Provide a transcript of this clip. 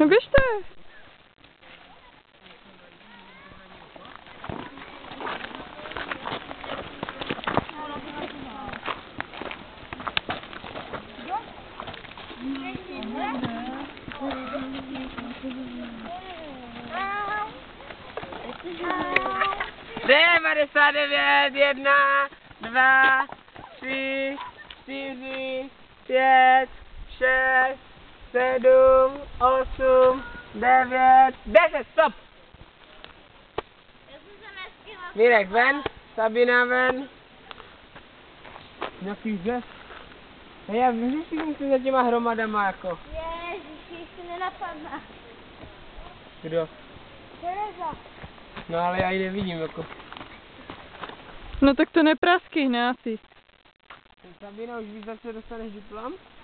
No běžte. Devadesát devět, 1, 2, 3, 4, 5, 6, 7, 8, 9, 10, stop! Mirek ven, Sabina ven. Jaký žes? A já vyřeším si za těma hromadama jako. Ježiši, ještě nenapadne. Kdo? Tereza. No ale já ji nevidím jako. No tak to nepraskej, ne asi. Sabina, už víš, za co dostaneš diplom?